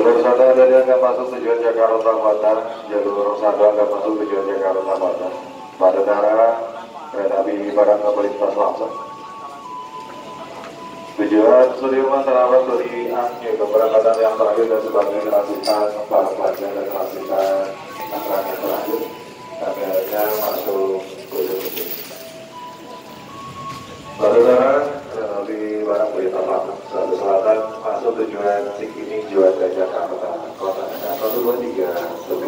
Jalur sana dari akan masuk tujuan Jakarta Selatan, jalur sana akan masuk tujuan Jakarta Selatan. Pada darah kereta api barang melintas langsung. Tujuan Sudirman Terawat dari Angke, keberangkatan yang terakhir dan sebagai transitan para pelajar dan transitan antara yang terakhir. Kameranya masuk ke pada darah kereta api barang melintas langsung. Jalur selatan masuk tujuan Cikini Juanda Jakarta, kota 123.